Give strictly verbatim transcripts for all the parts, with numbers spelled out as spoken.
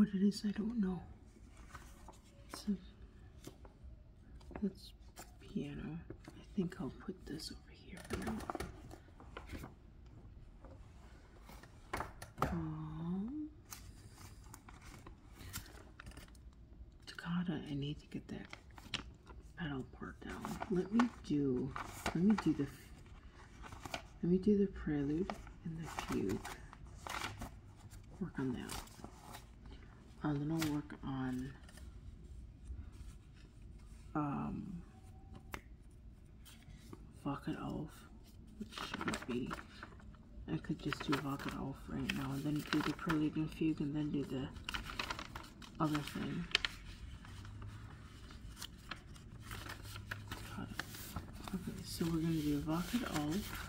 what it is, I don't know. It's a, that's piano. I think I'll put this over here for now. Um, Toccata, I need to get that pedal part down. Let me do, let me do the, let me do the prelude and the fugue. Work on that. Uh, then I'll work on um, Wacht auf, which would be, I could just do Wacht auf right now and then do the prelude and fugue and then do the other thing. Okay, so we're going to do Wacht auf,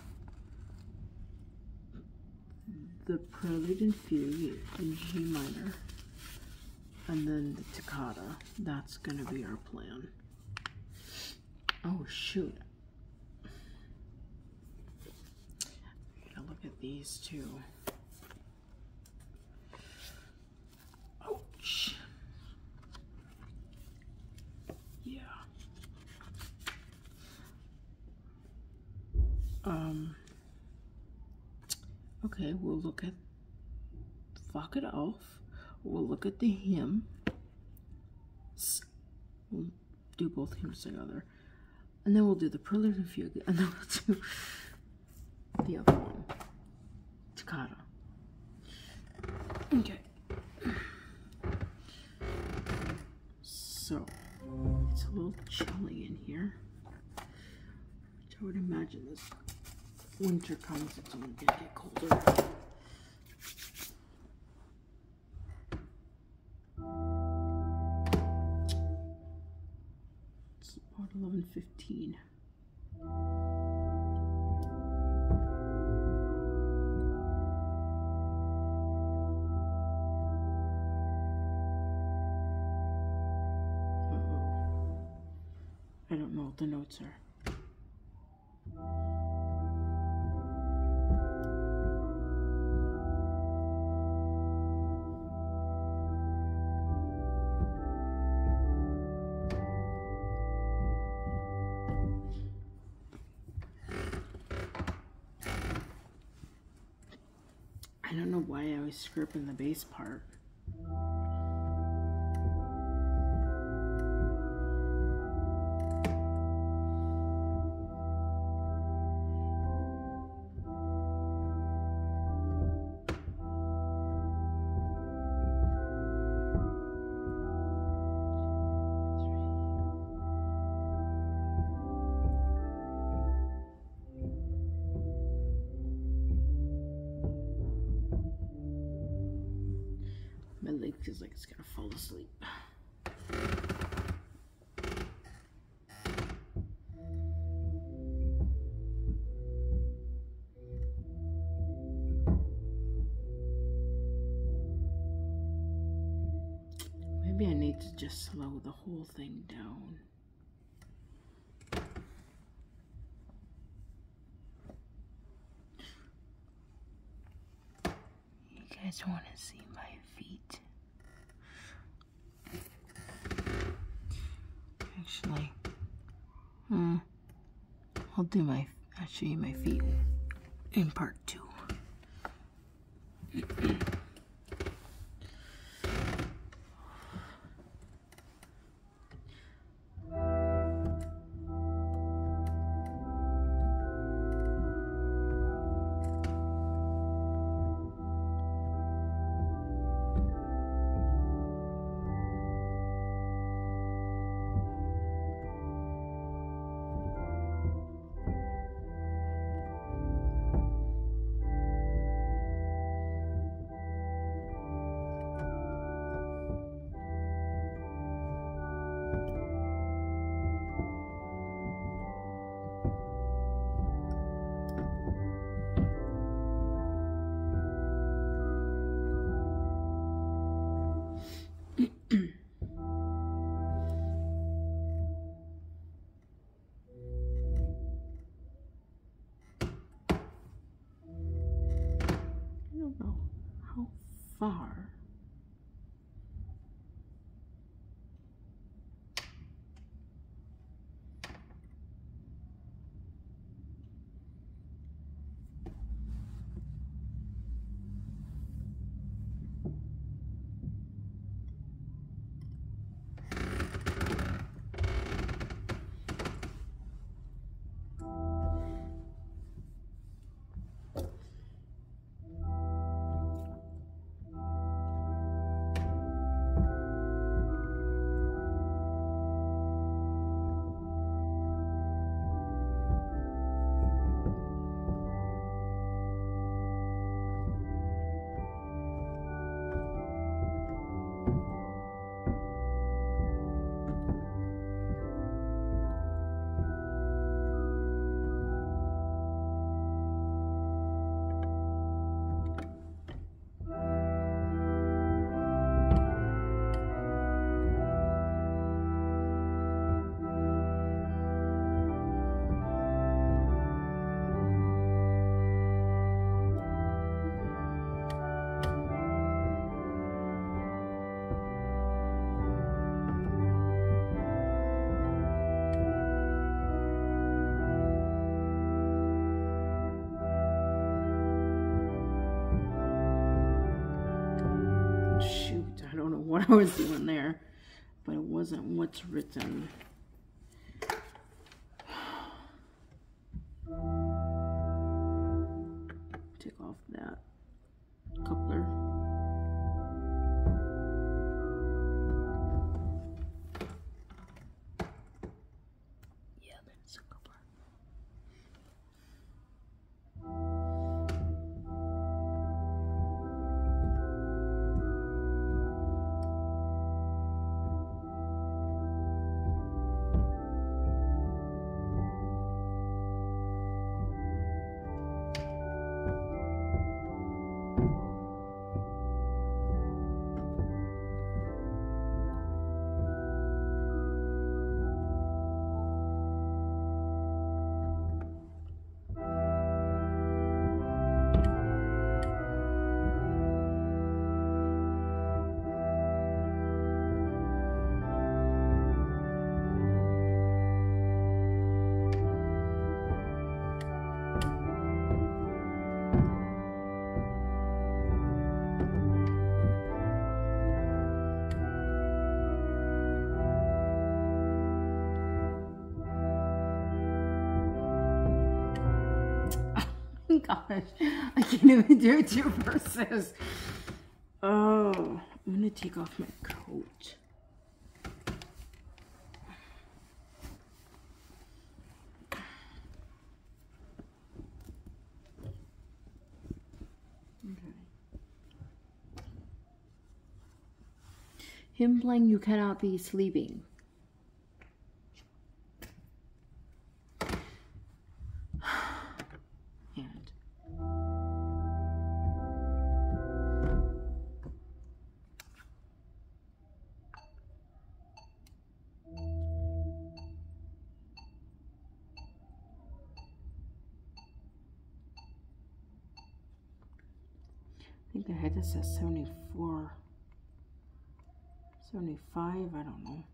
the prelude and fugue in G minor, and then the toccata. That's going to be our plan. Oh shoot. I gotta look at these two. Ouch. Yeah. Um. Okay, we'll look at Wacht auf. We'll look at the hymn. We'll do both hymns together. And then we'll do the prelude and fugue. And then we'll do the other one. Toccata. Okay. So, it's a little chilly in here. Which I would imagine this winter comes, it's only gonna get colder. It's about eleven fifteen. I don't know what the notes are. I don't know why I always screw up in the bass part. My leg feels like it's gonna fall asleep. Maybe I need to just slow the whole thing down. You guys want to see my feet? Actually, hmm, I'll do my, I'll show you my feet in part two. Far what I was doing there, but it wasn't what's written. Take off that coupler. Yeah, that's a coupler. Gosh, I can't even do two verses. Oh, I'm gonna take off my coat. Okay. Him playing You Cannot Be Sleeping. I think the head that says seventy-four, seventy-five, I don't know.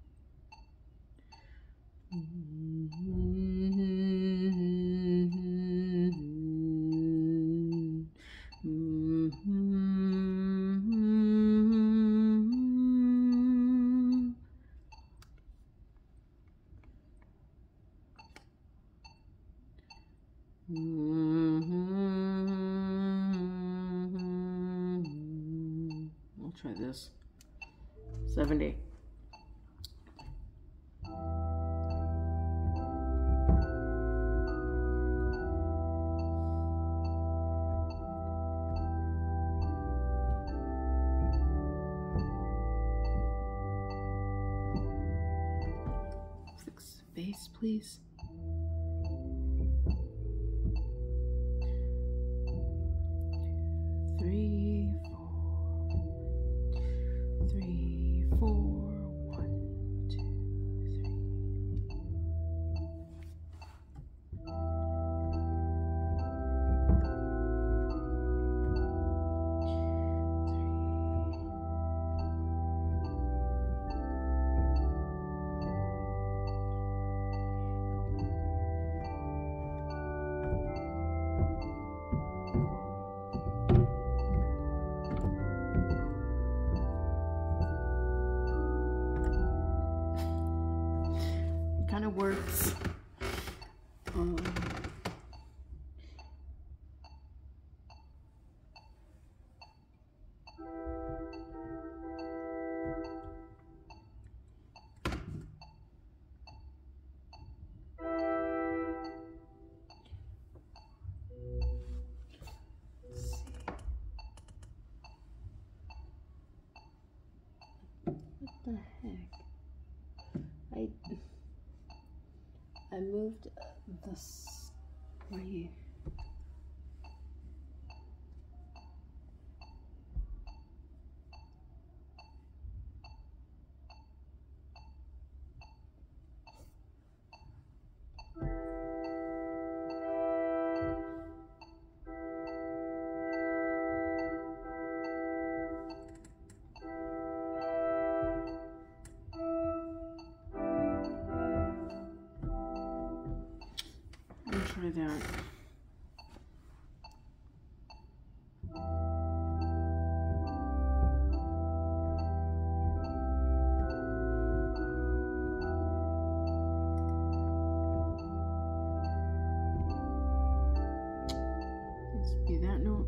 I'll try this. seventy. Six bass, please. Three, four, three, four, one, two, three. Kind of works. Um, let's see. What the heck? I. I moved this way. Try that. Okay, that note.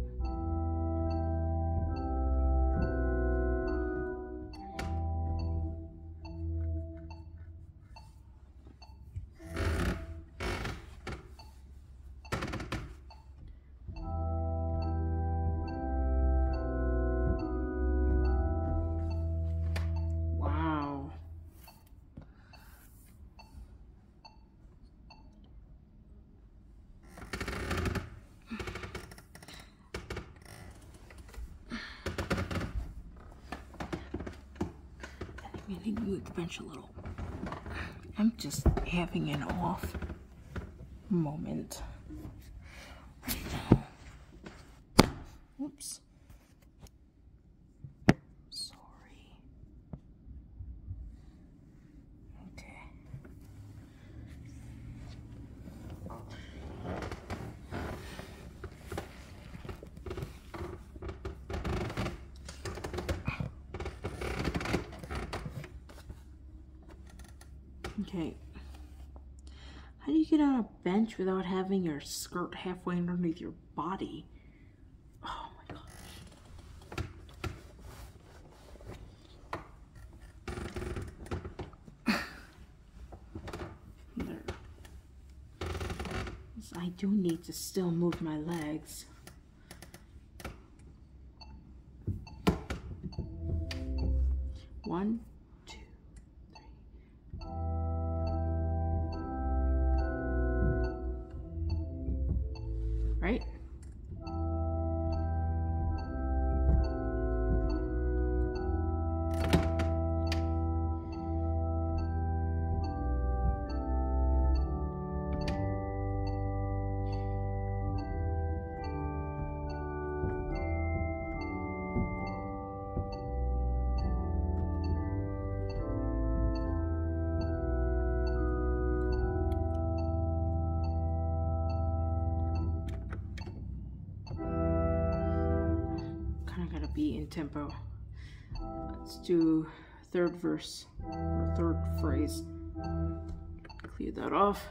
Wow. I think we need to bench a little. I'm just having an off moment right now. Oops. Sorry. Okay. Okay. How do you get on a bench without having your skirt halfway underneath your body? Oh my gosh. There. So I do need to still move my legs. One, two, three. Right? Be in tempo. Let's do third verse or third phrase. Clear that off.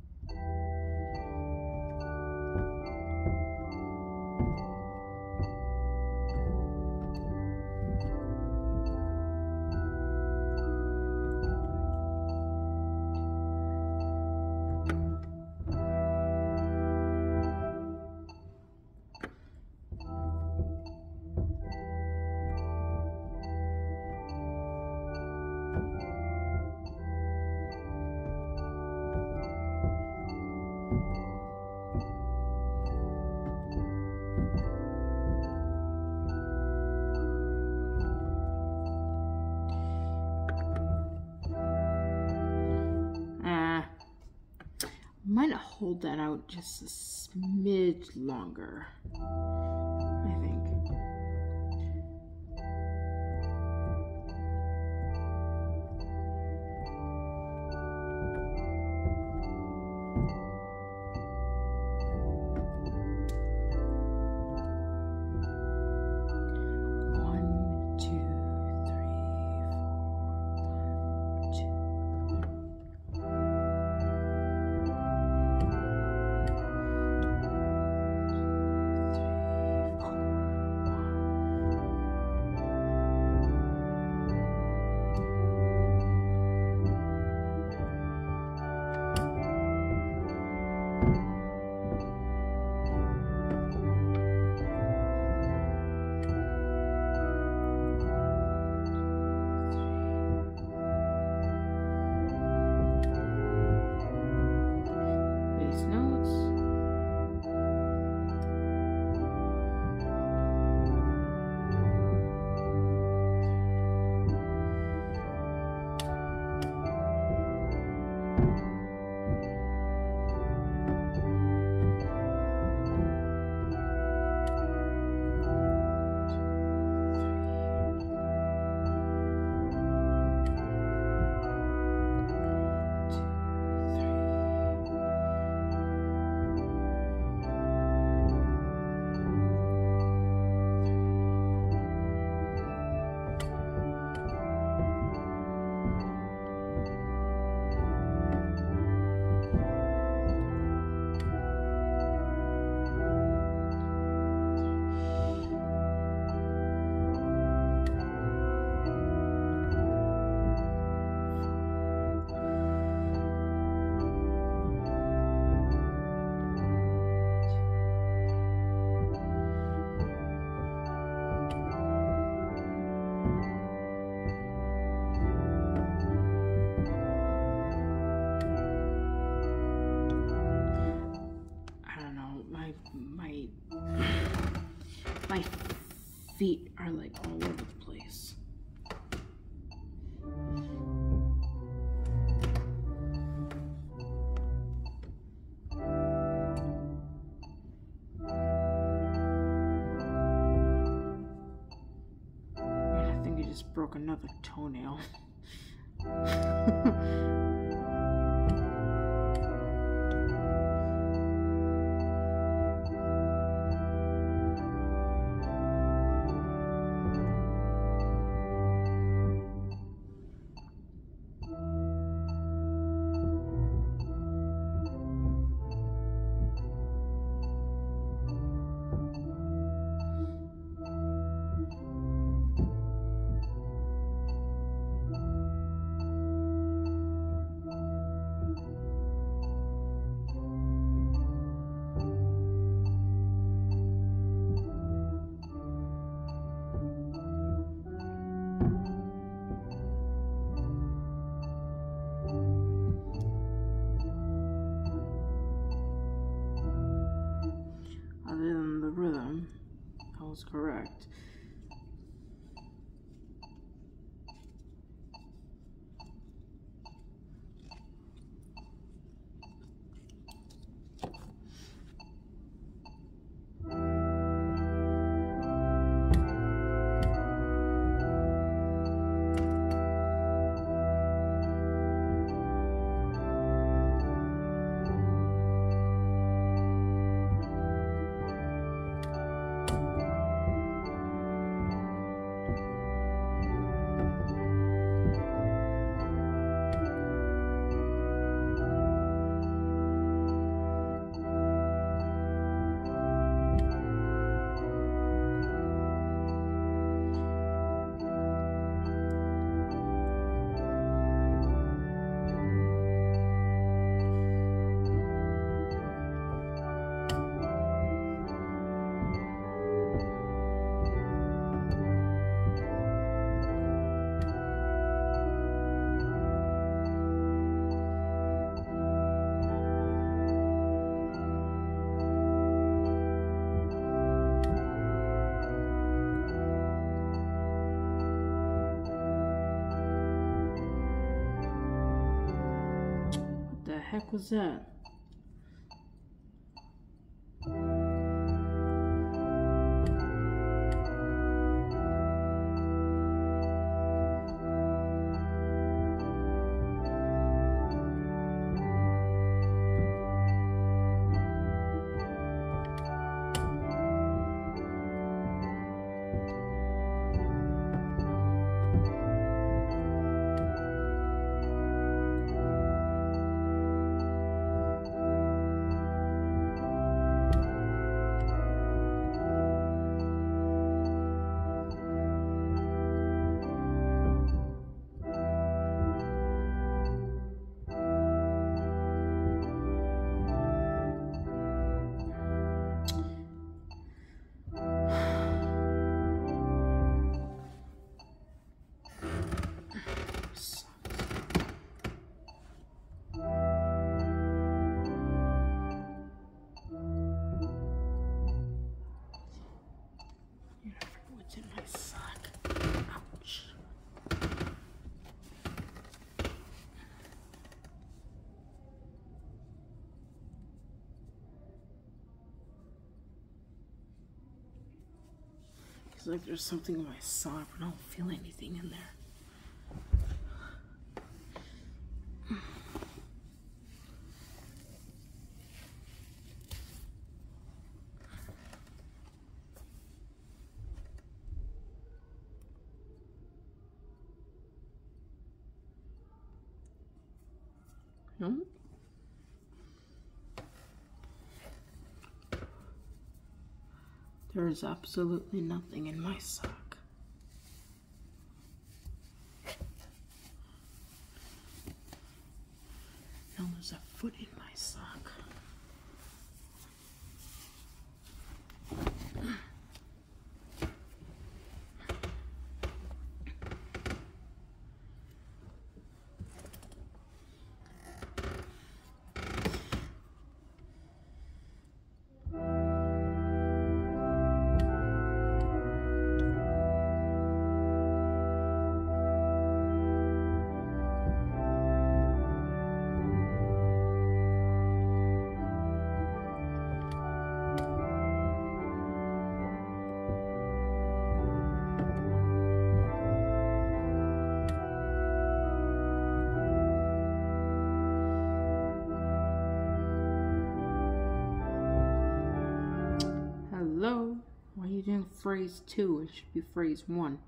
Might hold that out just a smidge longer, I think. My feet are like all over the place. And I think I just broke another toenail. Other than the rhythm, that was correct. What the heck was that? What's in my sock? Ouch. It's like there's something in my sock, but I don't feel anything in there. No? There is absolutely nothing in my sock. Now there's a foot in my sock. you're doing phrase two. It should be phrase one.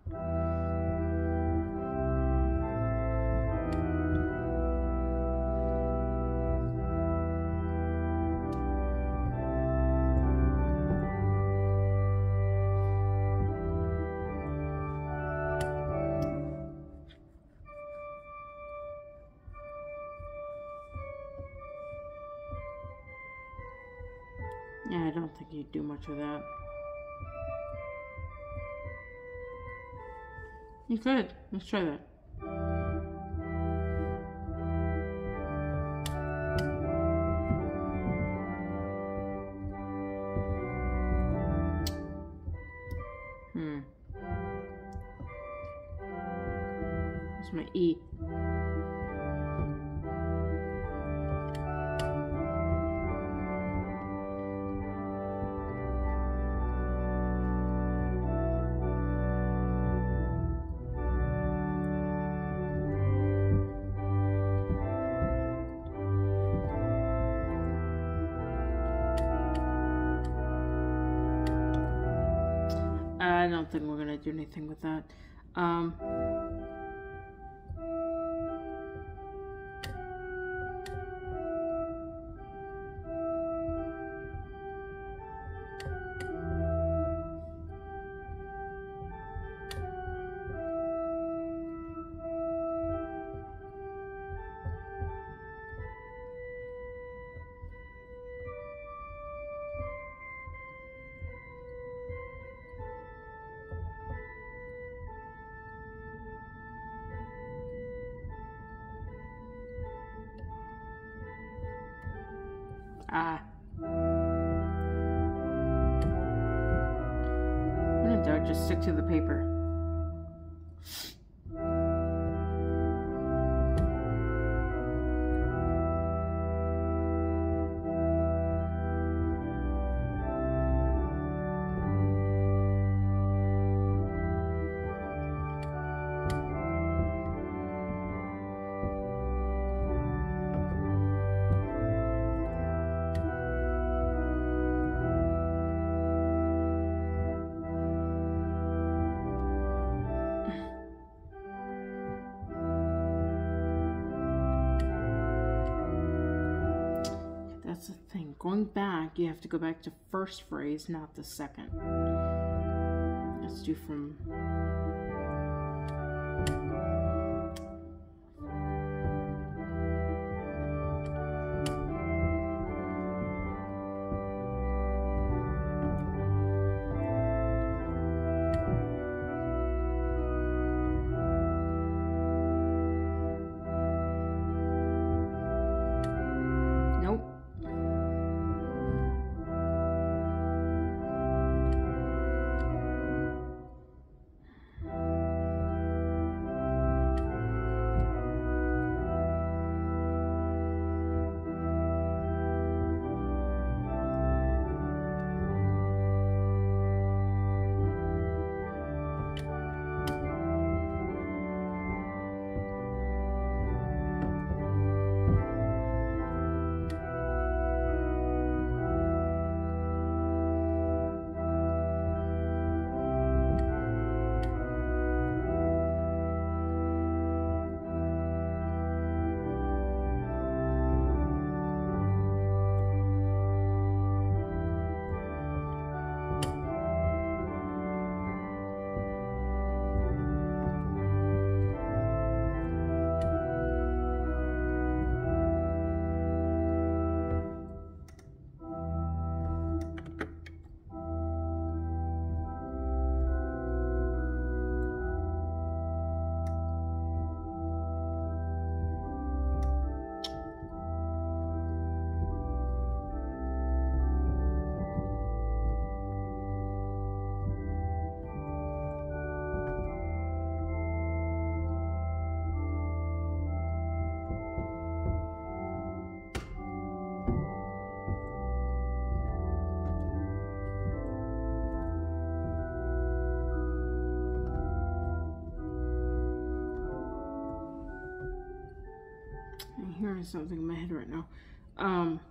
Yeah, I don't think you'd do much of that. You could. Let's try that. Hmm. That's my E. I don't think we're gonna do anything with that. Um, Ah. I'm gonna do it, just stick to the paper. That's the thing. Going back, you have to go back to first phrase, not the second. Let's do from... I'm hearing something in my head right now. Um...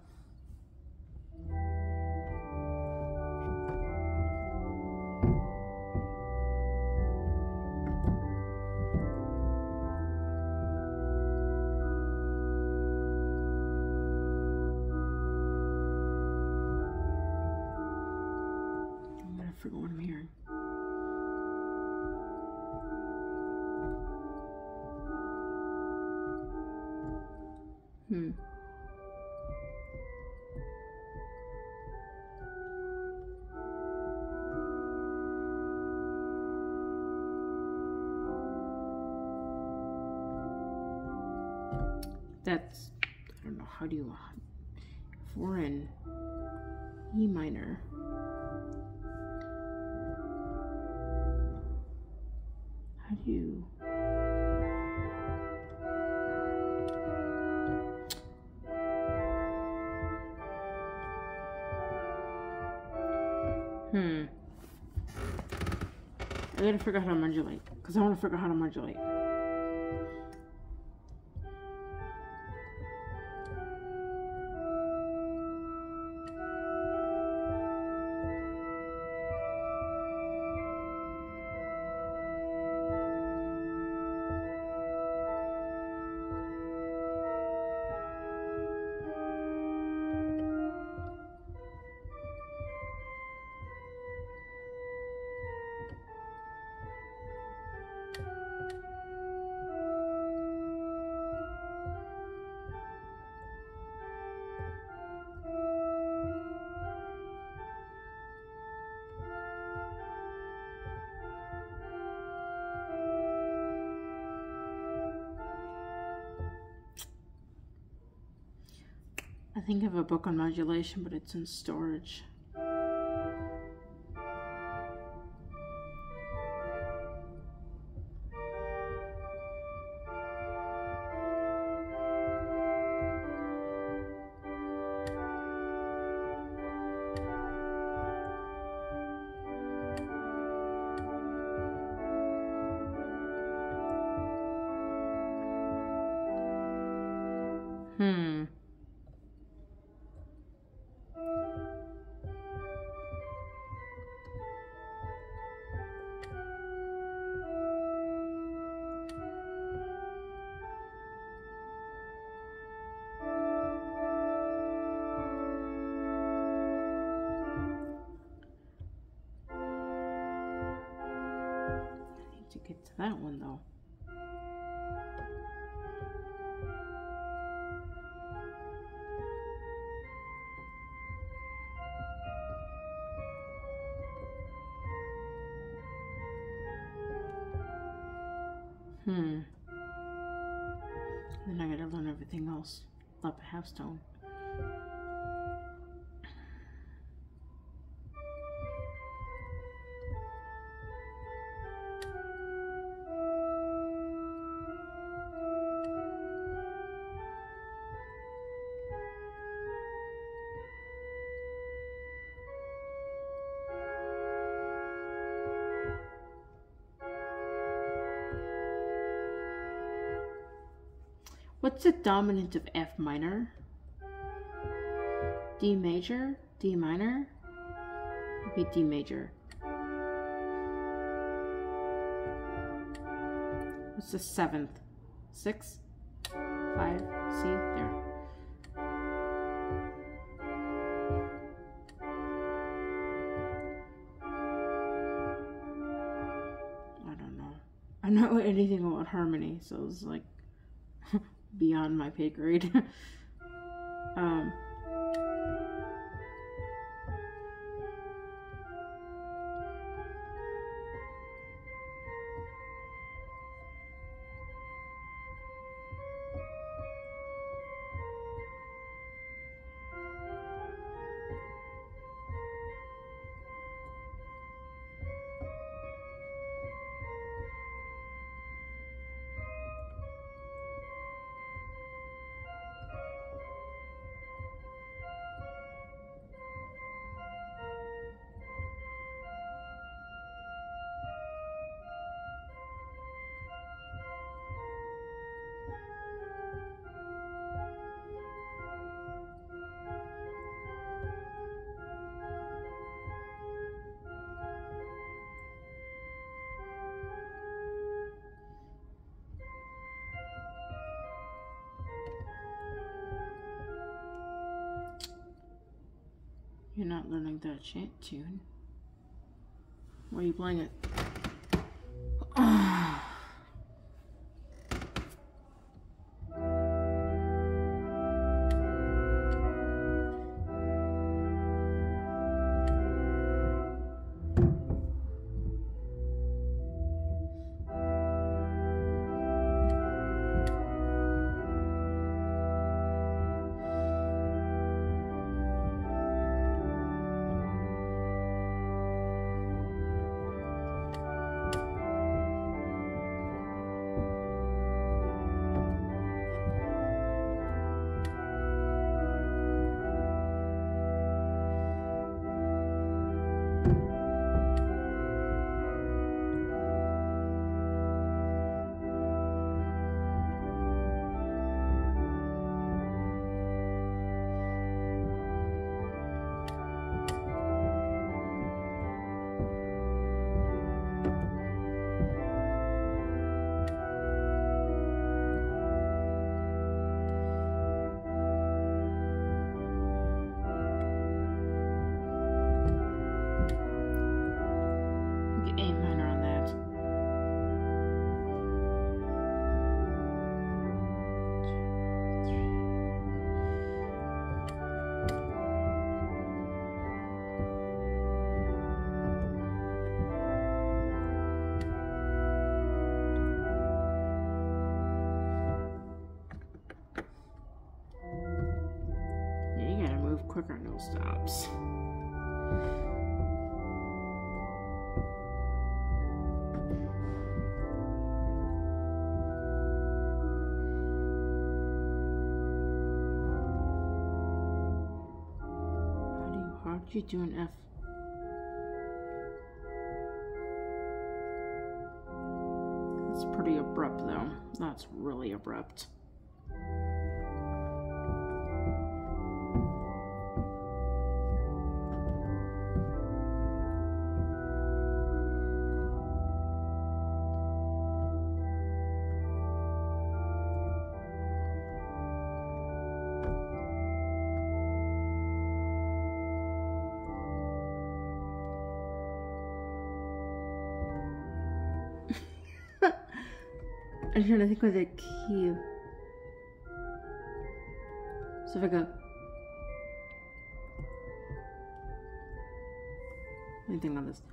forget what I'm hearing. Hmm. That's, I don't know, how do you, if we're in E minor, how do you, hmm, I gotta figure out how to modulate, because I want to figure out how to modulate. I think I have a book on modulation, but it's in storage. Hmm. To get to that one though. Hmm. Then I gotta learn everything else. Up a half stone. What's the dominant of F minor? D major? D minor? Maybe D major. What's the seventh? Six? Five? C? There. I don't know. I don't know anything about harmony, so it's like beyond my pay grade. um, You're not learning that chant tune. Why are you playing it? Quicker, no stops. How do you, how did you do an F? That's pretty abrupt though. That's really abrupt. I'm trying to think with a key. So if I go, anything on this.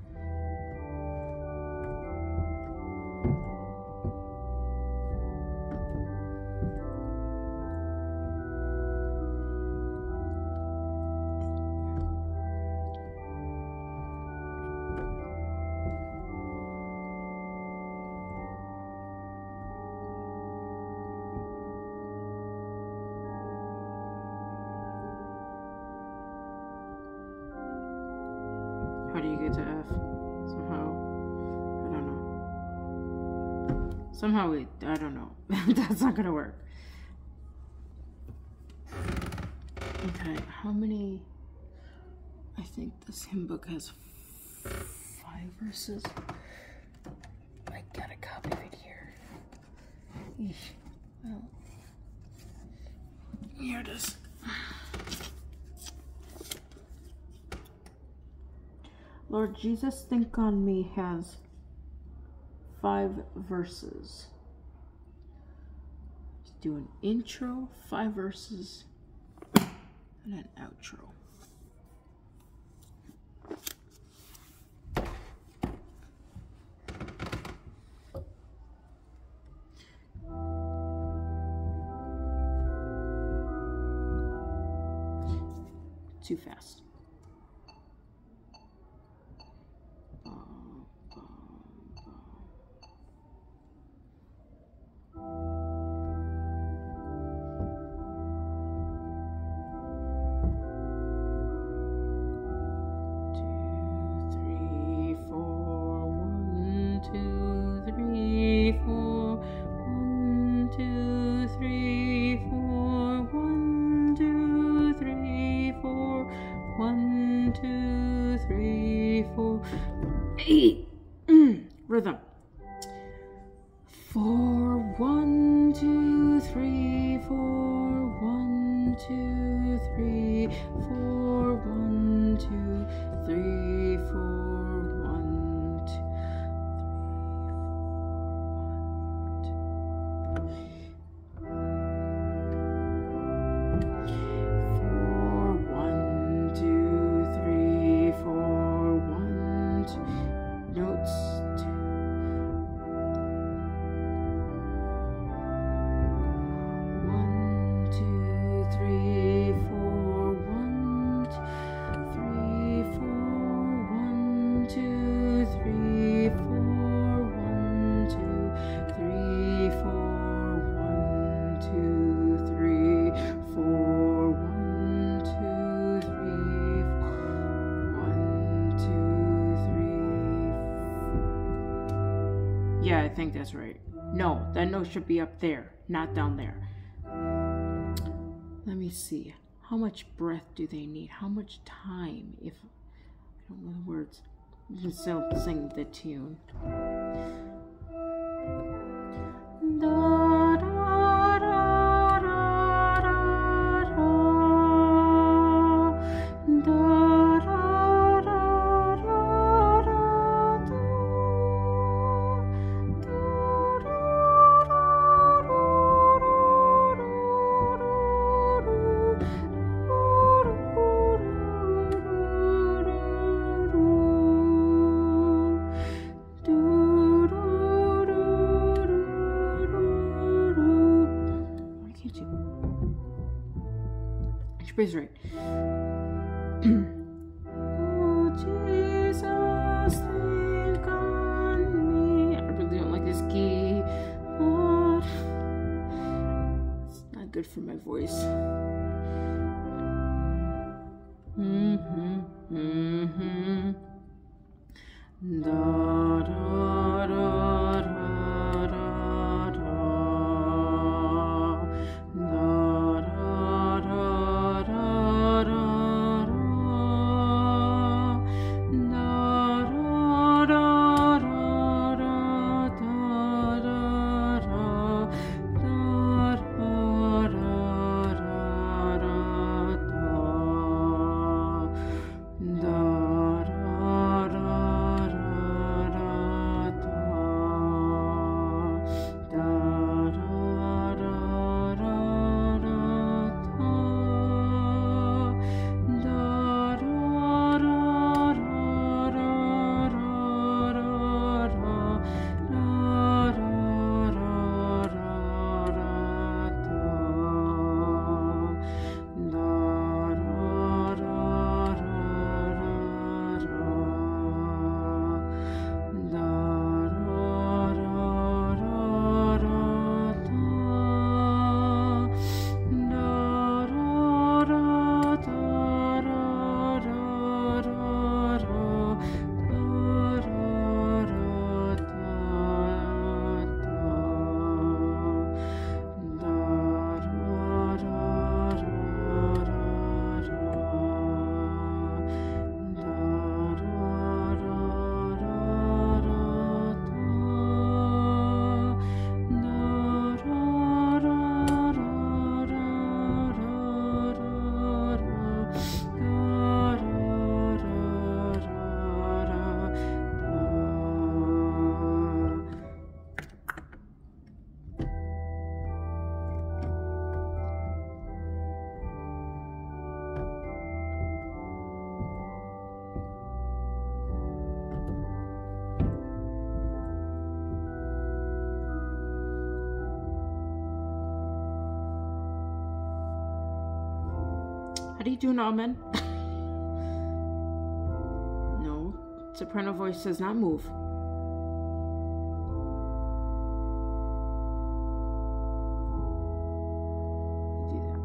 How do you get to F? Somehow, I don't know. Somehow we, I don't know. That's not gonna work. Okay, how many? I think this hymn book has five verses. I got a copy of it here. Eesh. Well, here it is. Lord Jesus, Think on Me has five verses. Let's do an intro, five verses, and an outro. Too fast. Rhythm. Four, one, two, three, four, one, two, three, four, one, two, three, four, one, Yeah, I think that's right. No, that note should be up there, not down there. Let me see. How much breath do they need? How much time? If I don't know the words, you can still sing the tune. Da, da, da, da, da, da, da, da, da, da, da. She's right. Oh, Jesus, think on me. I really don't like this key, but it's not good for my voice. Mm-hmm, mm-hmm. Da, da, da, da, da, da. How do you do an amen? No, soprano voice does not move. Do that.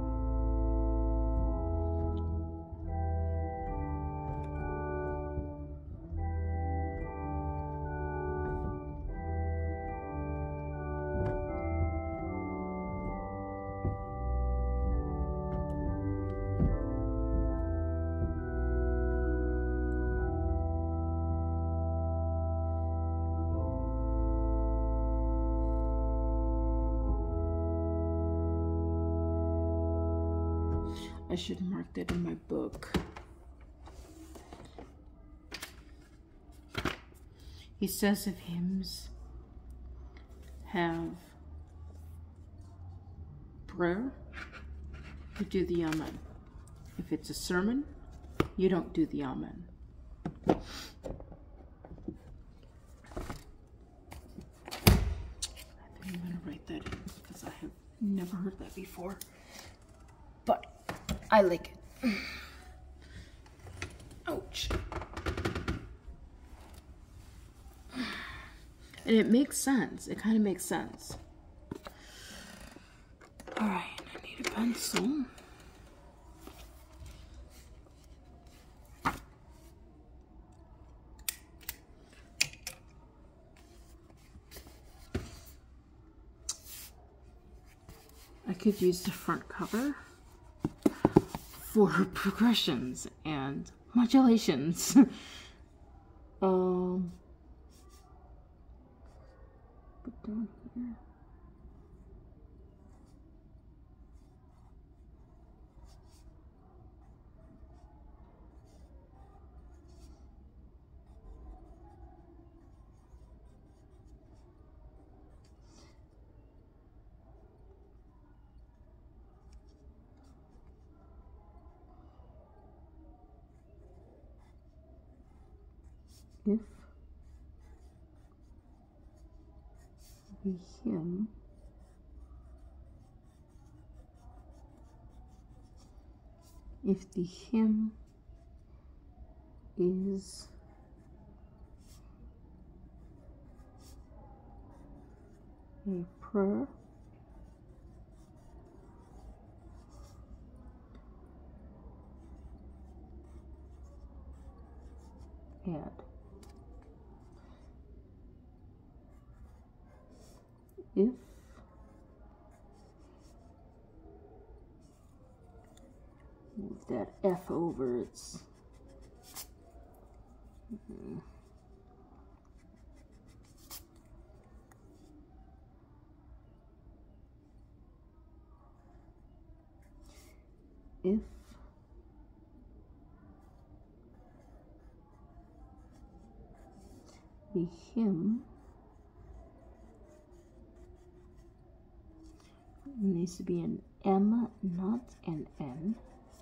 I should mark that in my book. He says if hymns have prayer, you do the amen. If it's a sermon, you don't do the amen. I think I'm going to write that in because I have never heard that before. But I like it. Ouch. And it makes sense. It kind of makes sense. All right, I need a pencil. could use the front cover for progressions and modulations. um, put down here. If the him if the him is a prayer, add. If move that F over, it's mm-hmm. If the him needs to be an M, not an N.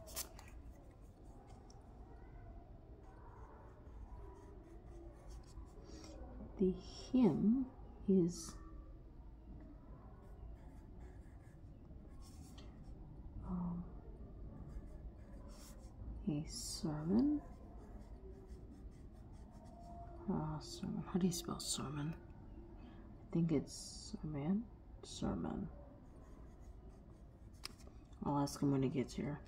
The him is um, a sermon. Uh, sermon. How do you spell sermon? I think it's sermon. Sermon. I'll ask him when he gets here.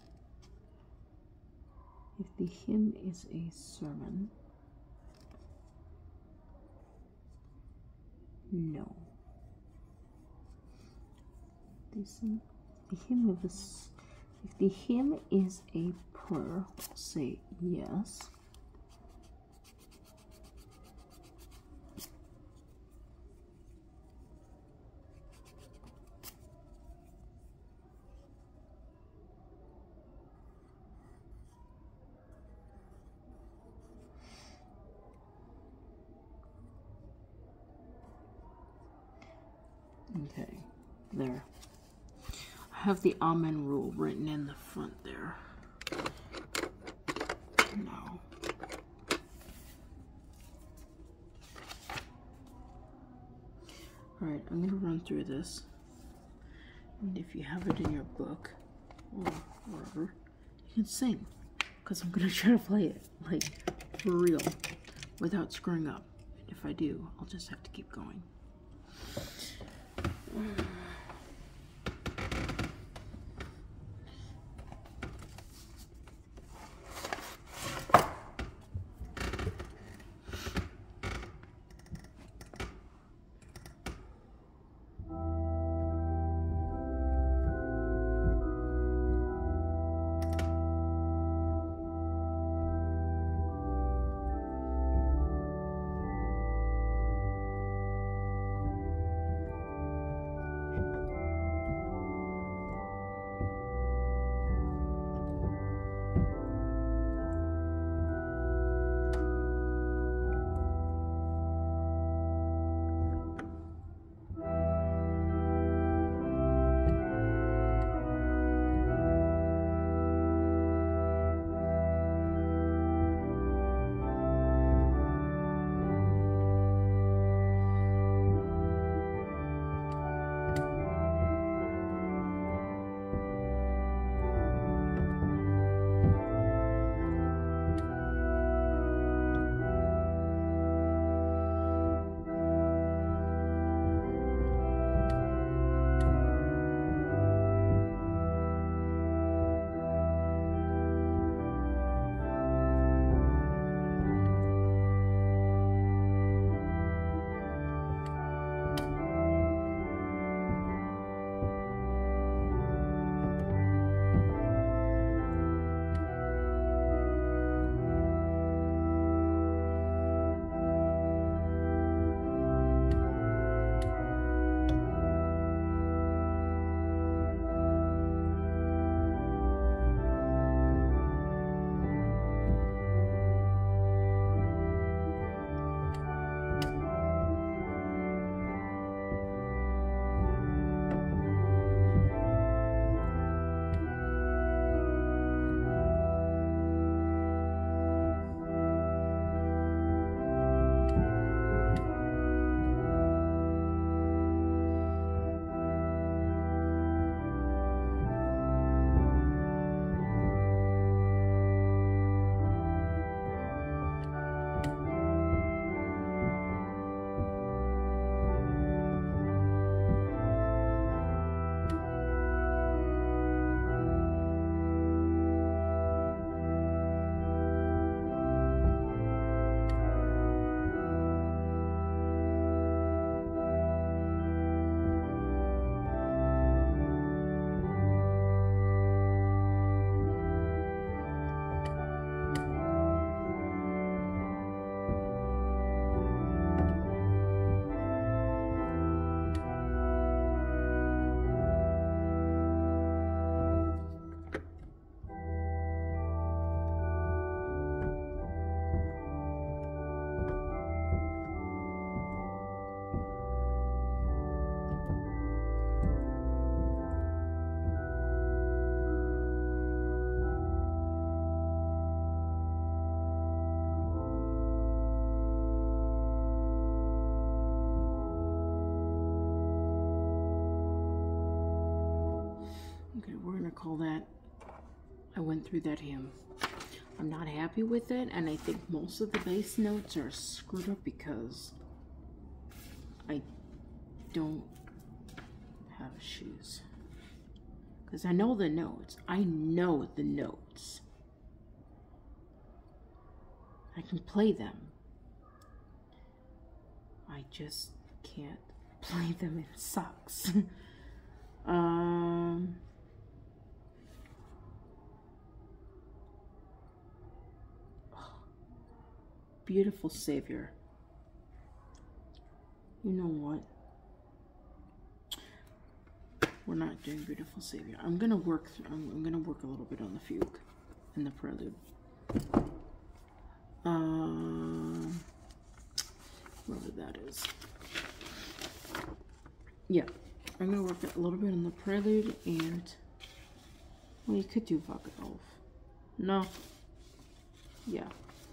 If the hymn is a sermon, no. This, the hymn of this, if the hymn is a prayer, we'll say yes. Okay, there. I have the Amen rule written in the front there. No. Alright, I'm going to run through this. And if you have it in your book, or wherever, you can sing. Because I'm going to try to play it, like, for real, without screwing up. And if I do, I'll just have to keep going. recall that. I went through that hymn. I'm not happy with it, and I think most of the bass notes are screwed up because I don't have shoes. Because I know the notes. I know the notes. I can play them. I just can't play them in socks. um... Beautiful Savior. You know what? We're not doing Beautiful Savior. I'm gonna work. I'm, I'm gonna work a little bit on the fugue and the prelude. Um, whatever that is. Yeah, I'm gonna work a little bit on the prelude and. Well, you could do Wache auf. No. Yeah.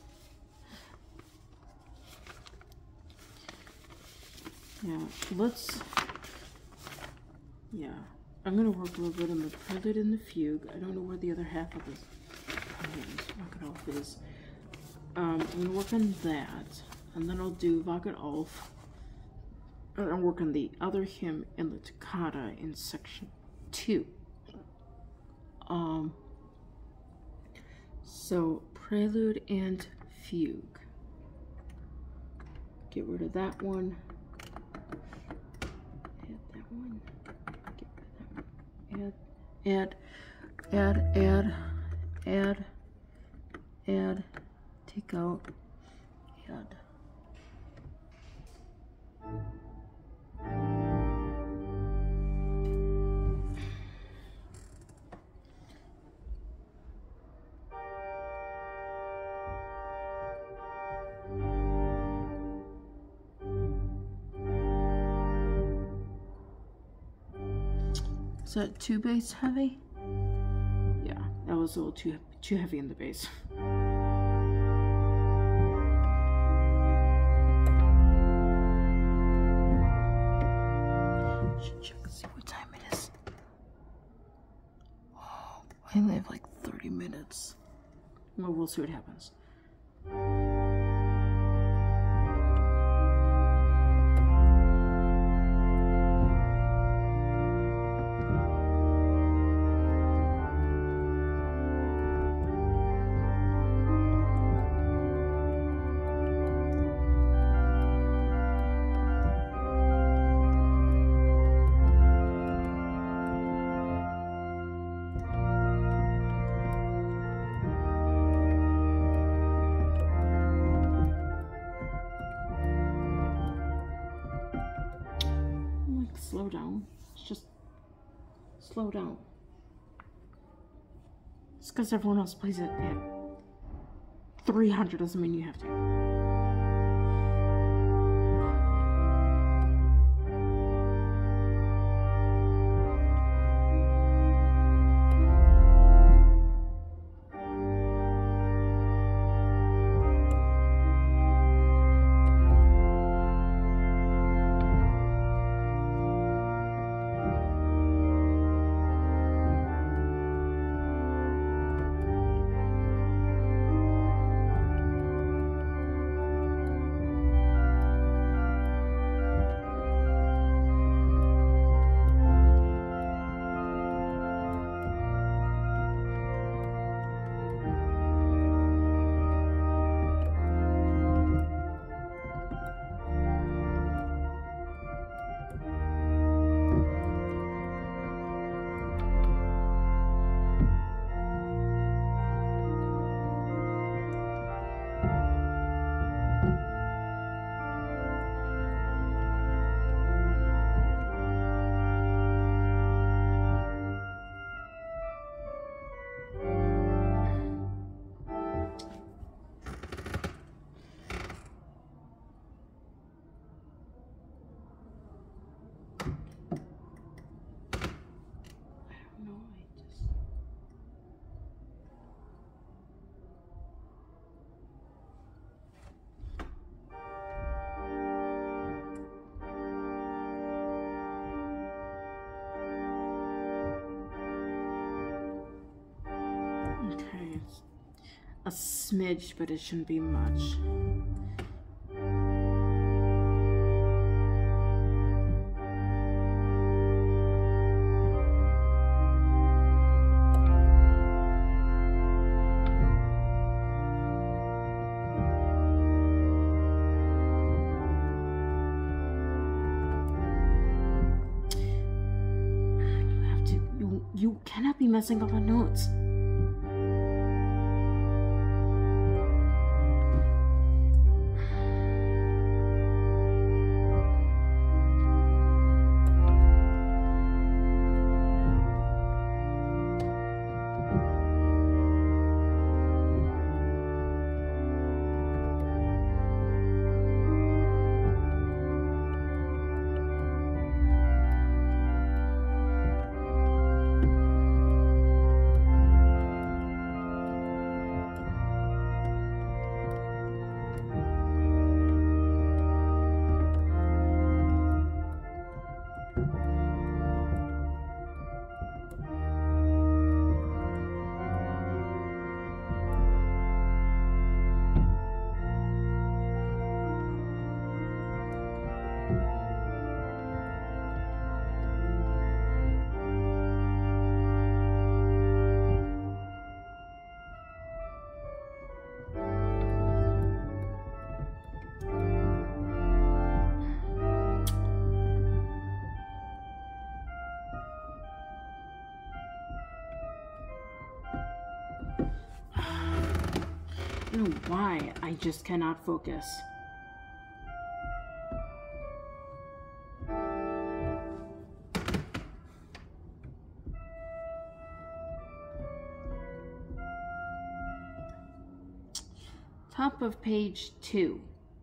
Yeah, let's, yeah, I'm going to work a little bit on the prelude and the fugue. I don't know where the other half of this, Wache auf is. Um, I'm going to work on that, and then I'll do Wache auf, and I'll work on the other hymn and the toccata in section two. Um, so, prelude and fugue. Get rid of that one. Add, add, add, add, add, take out, add. Is that too bass heavy? Yeah, that was a little too too heavy in the bass. Should check and see what time it is. Oh, I only have like thirty minutes. Well, we'll see what happens. Slow down. It's just slow down. Just because everyone else plays it at three hundred doesn't mean you have to. a smidge, but it shouldn't be much. You cannot be messing up on notes. I don't know why, I just cannot focus. Top of page two.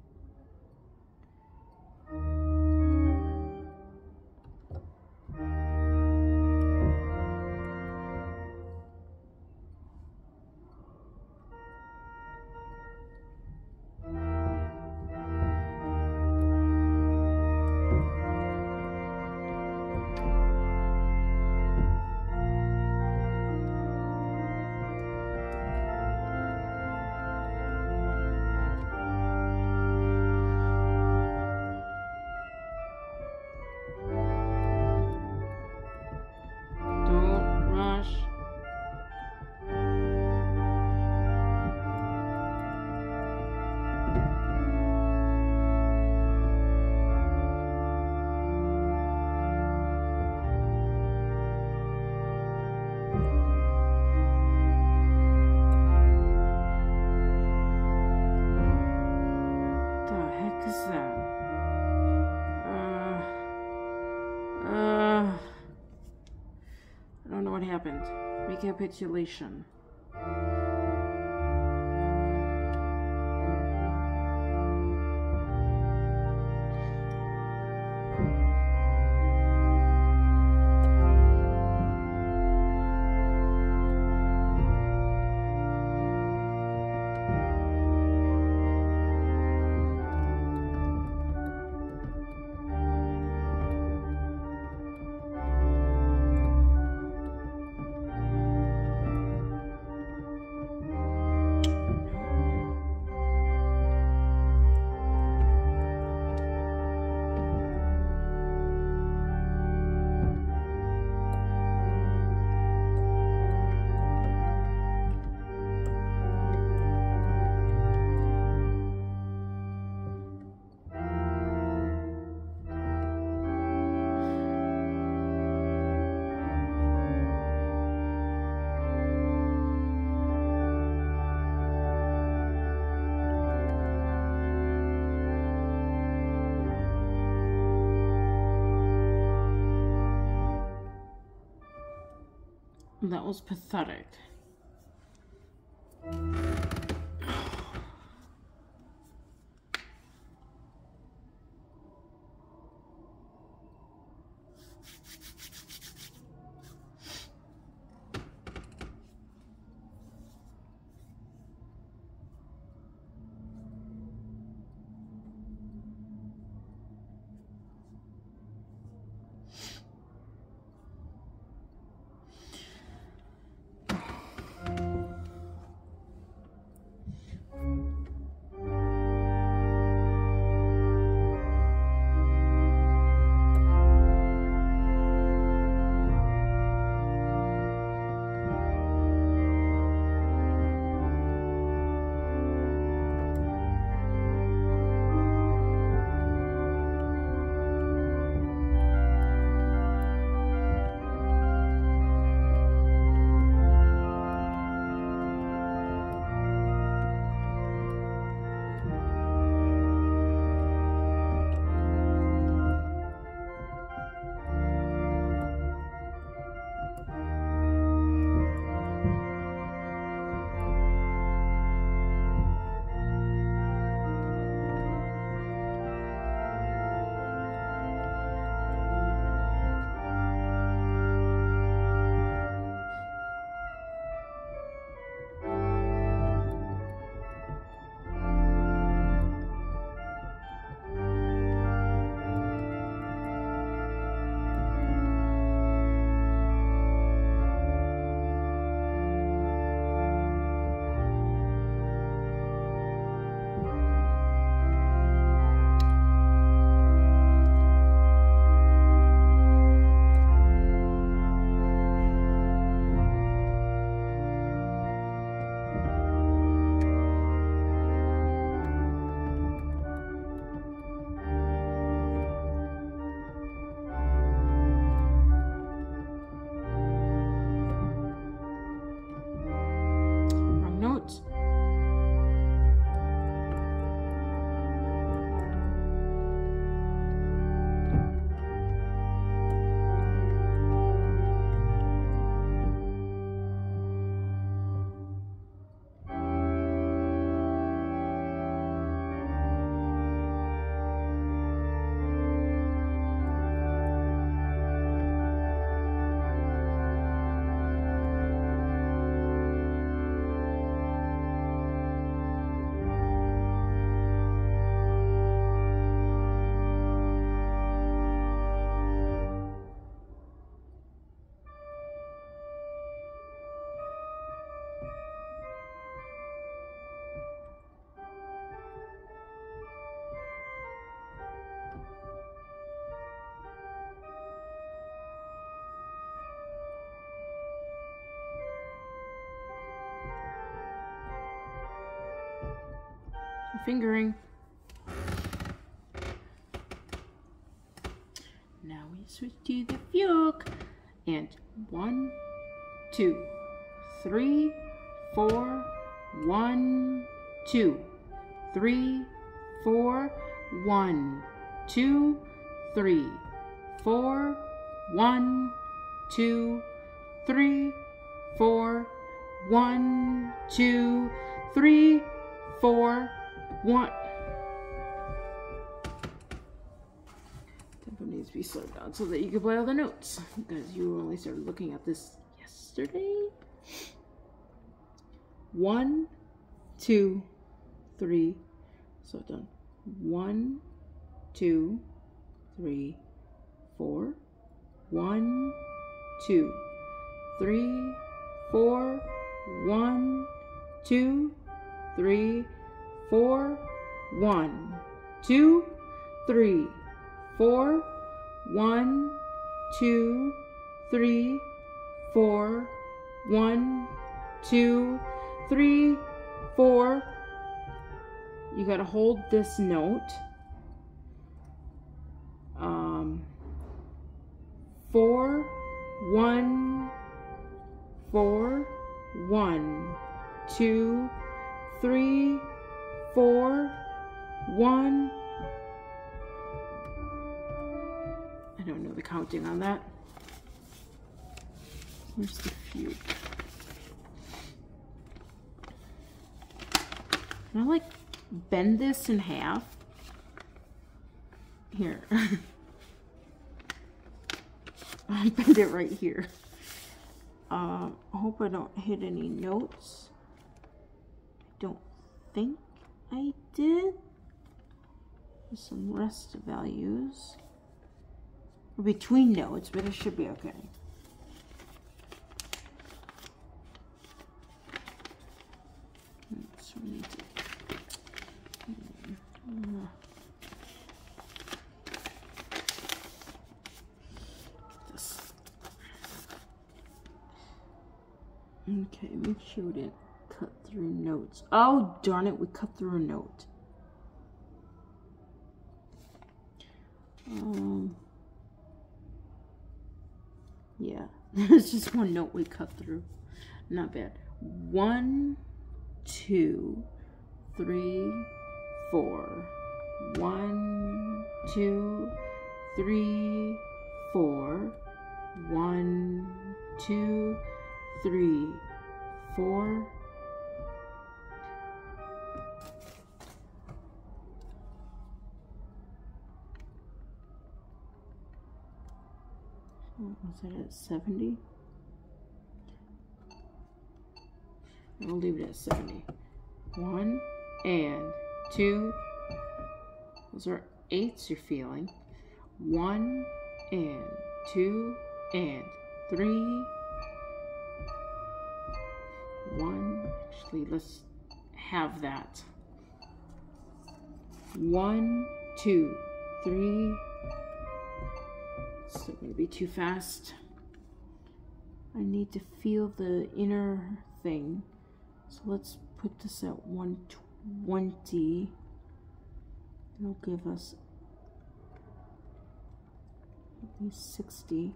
Recapitulation. That was pathetic. fingering. Now we switch to the fugue. And one, two, three, four, one, two, three, four, one, two, three, four, one, two, three, four, one, two, three, four, one. Tempo needs to be slowed down so that you can play all the notes, because you only started looking at this yesterday. One, two, three, slow it down. One, two, three, four, one, two, three, four, one, two, three, four, one, two, three, four, one, two, three, four, one, two, three, four. You gotta hold this note. Um, four, one, four, one, two, three, four, one. I don't know the counting on that. Where's the fugue? Can I like bend this in half? Here. I bend it right here. Uh, I hope I don't hit any notes. I don't think I did. There's some rest values. Or between notes, but it should be okay. So we need to, uh, this. Okay, make sure we didn't cut through notes. Oh, darn it, we cut through a note. Um, yeah, it's just one note we cut through. Not bad. One, two, three, four. One, two, three, four. One, two, three, four. Was that at seventy? I'll leave it at seventy. One and two. Those are eights you're feeling. One and two and three. One. Actually, let's have that. One, two, three. It's still going to be too fast. I need to feel the inner thing. So let's put this at one twenty. It'll give us at least sixty.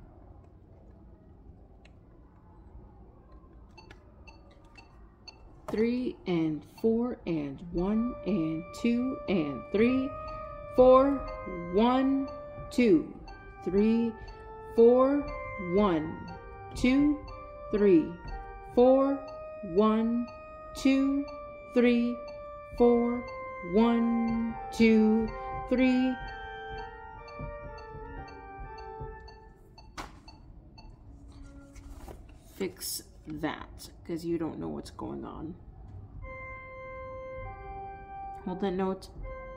Three and four and one and two and three, four, one, two, three, four, one, two, three, four, one, two, three, four, one, two, three. Fix that, because you don't know what's going on. Hold that note.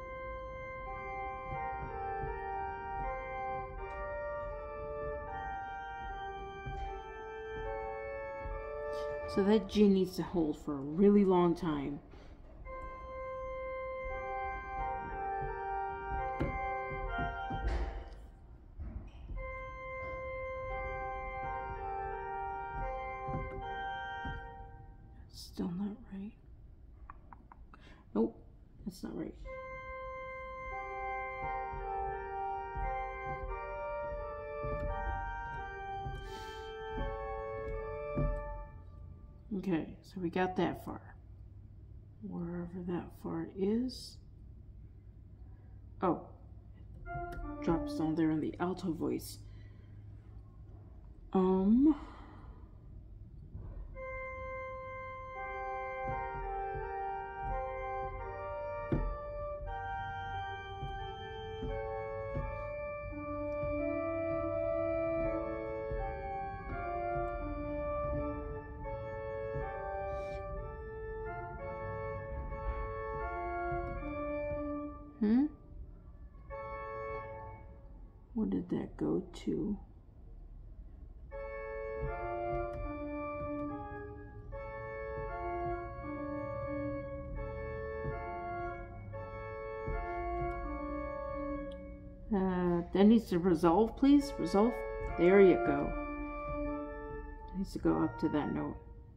So that G needs to hold for a really long time. Still not right. Nope, That's not right. Okay, so we got that far. Wherever that far is. Oh, it drops down there in the alto voice. Um. Hmm? What did that go to? Uh, that needs to resolve, please. Resolve. There you go. It needs to go up to that note.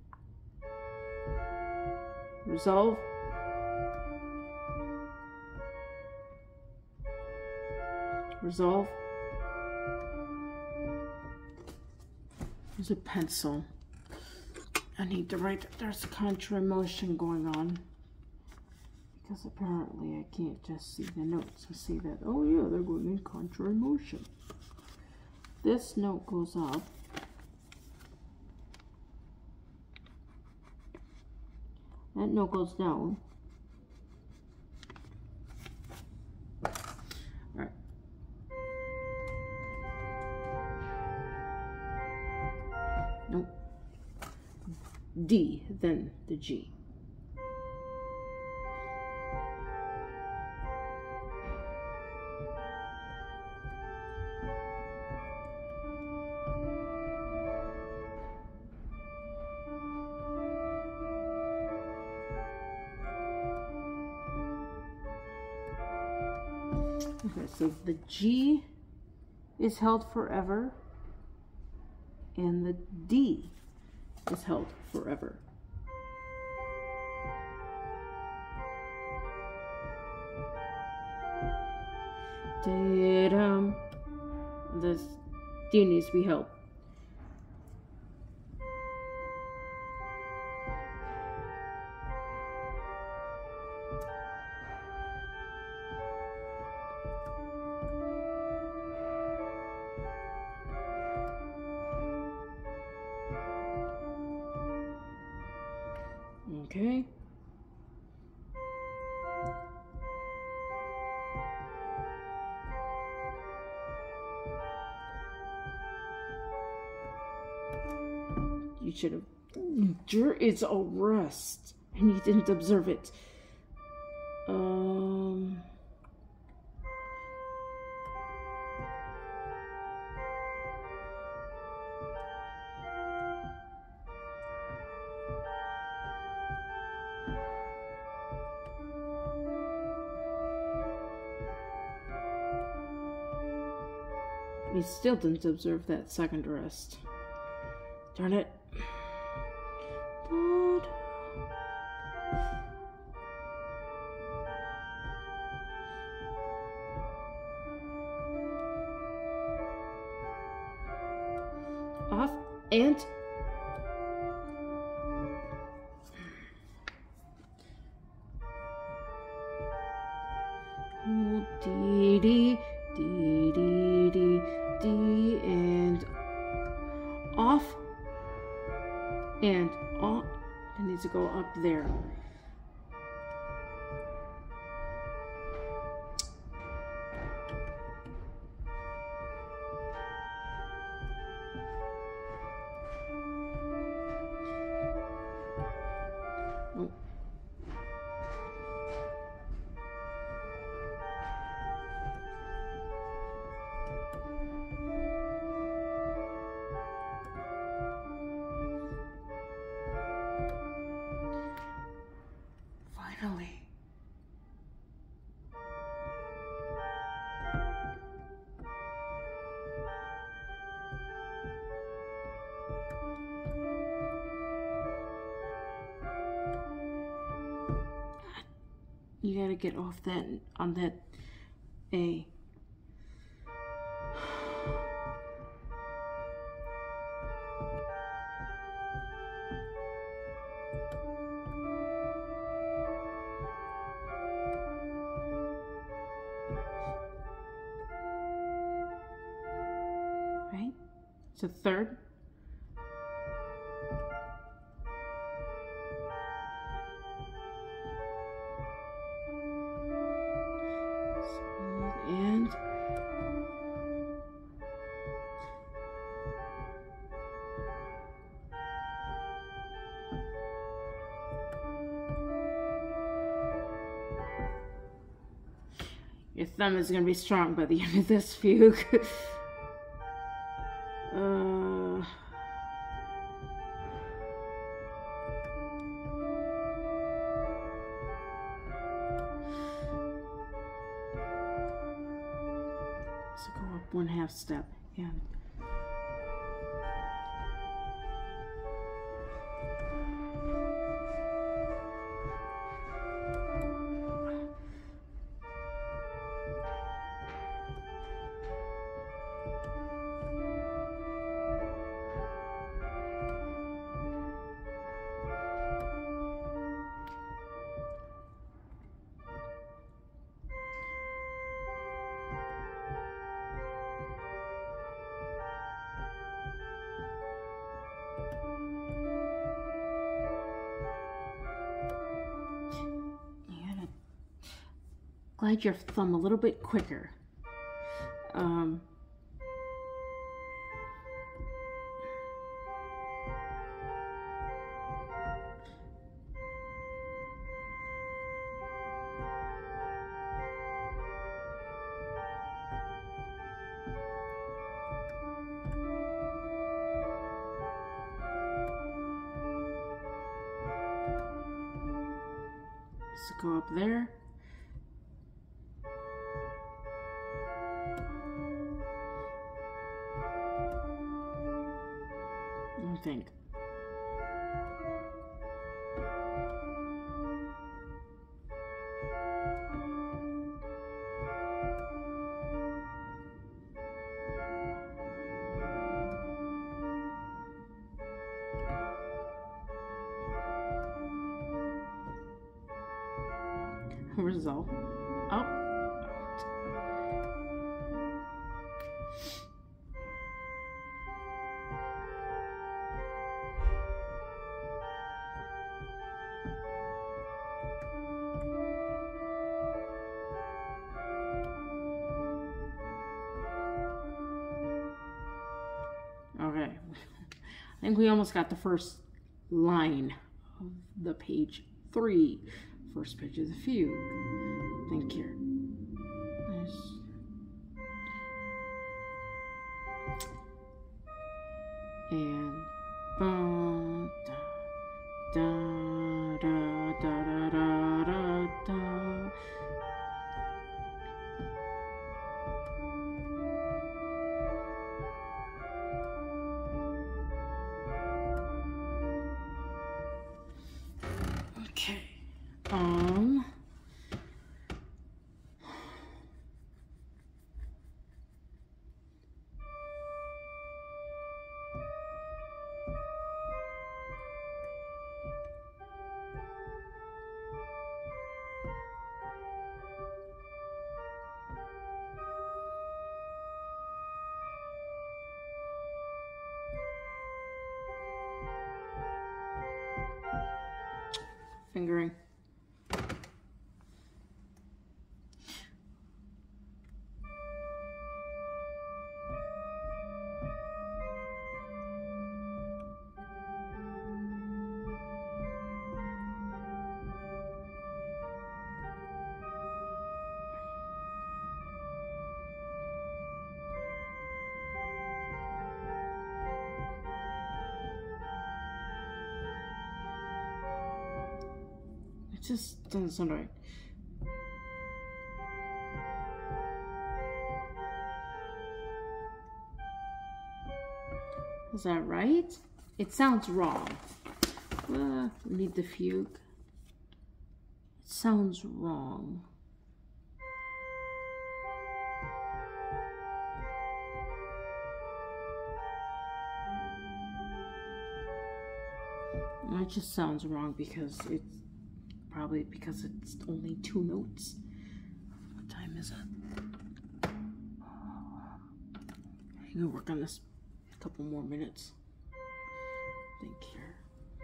Resolve. Resolve. There's a pencil. I need to write that there's a contra motion going on. Because apparently I can't just see the notes and see that, oh yeah, they're going in contra motion. This note goes up. That note goes down. Alright. Nope. D, then the G. Okay, so the G is held forever, and the D is held forever. Da-dum. This D needs to be held. Okay. You should have. It's a rest, and you didn't observe it. Um. You still didn't observe that second rest. Darn it. But... off and... hold D, D, D, D, D, D, and off, and on. It needs to go up there. Oh. You gotta get off that on that A. Right? So third. And your thumb is going to be strong by the end of this fugue. uh, so go up one half step and glide your thumb a little bit quicker. Um, so go up there. I think. Result. Oh. Okay, I think we almost got the first line of the page three, first page of the fugue. Think here. Nice. And ba, da, da, da, da, da, da, da. Okay. Um. Fingering. It just doesn't sound right. Is that right? It sounds wrong. Uh, we need the fugue. It's sounds wrong. It just sounds wrong because it's probably because it's only two notes. What time is it? I'm gonna work on this a couple more minutes. Think here.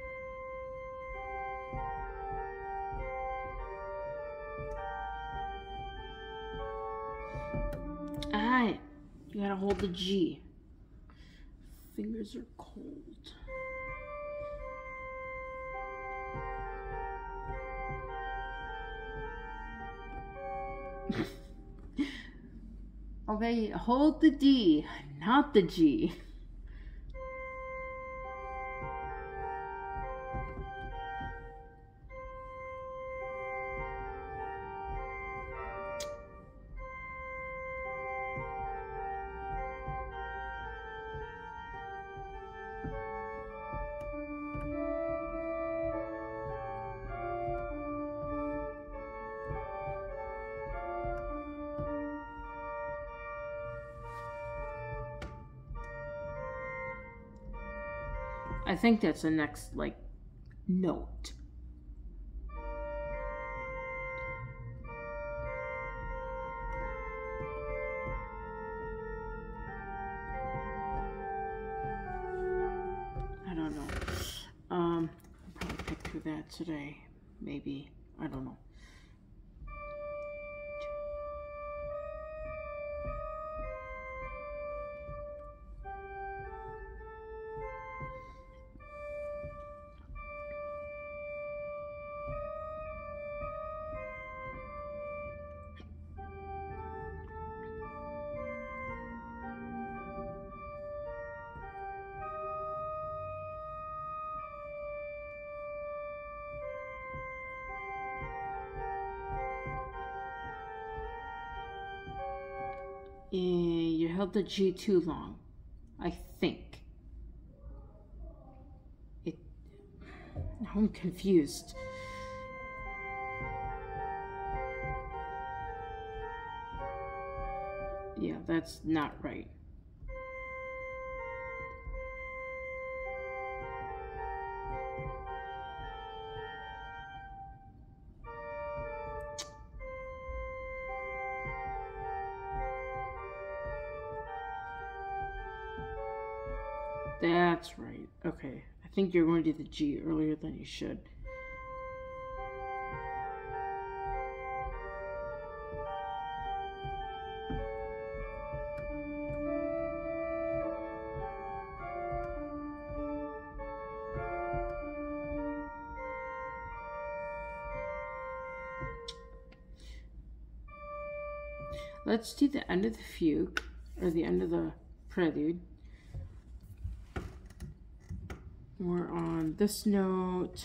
Ah, you gotta hold the G. Fingers are cold. Okay, hold the D, not the G. I think that's the next, like, note. I don't know. Um, I'll probably pick through that today. Maybe. I don't know. And you held the G too long, I think. It. Now I'm confused. Yeah, that's not right. That's right. Okay. I think you're going to do the G earlier than you should. Let's do the end of the fugue, or the end of the prelude. We're on this note.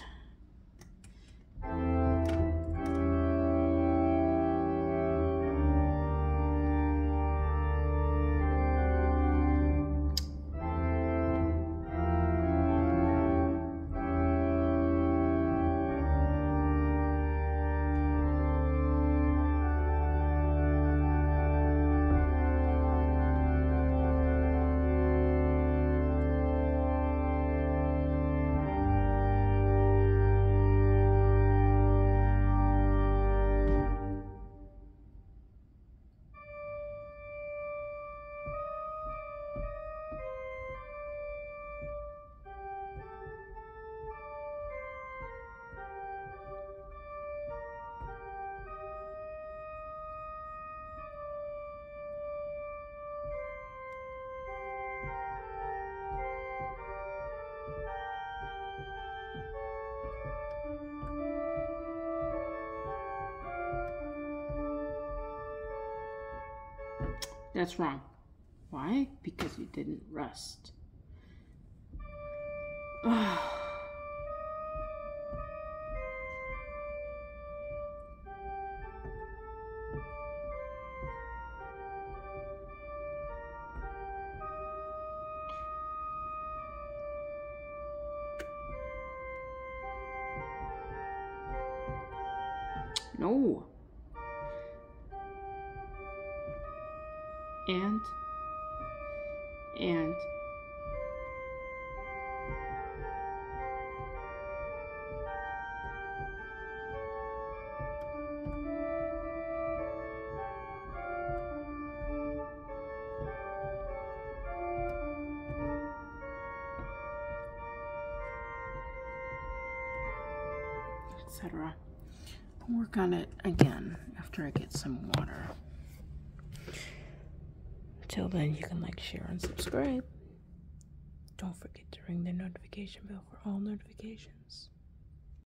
That's wrong. Why? Because you didn't rest. No. And, and, et cetera. I'll work on it again after I get some water. Until then, you can like, share, and subscribe. Don't forget to ring the notification bell for all notifications.